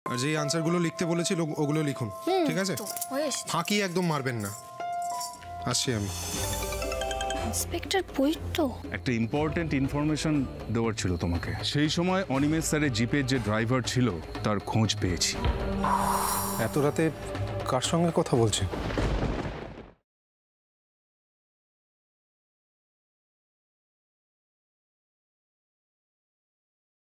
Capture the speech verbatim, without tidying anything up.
আর যে আনসারগুলো লিখতে বলেছিল ওগুলো লিখুন, ঠিক আছে? ফাঁকি একদম মারবেন না। আসছি আমি। ইন্সপেক্টর বই তো একটা ইম্পর্টেন্ট ইনফরমেশন দেওয়ার ছিল তোমাকে। সেই সময় অনিমেষ স্যারের জিপের যে ড্রাইভার ছিল তার খোঁজ পেয়েছি। এত রাতে কার সঙ্গে কথা বলছেন?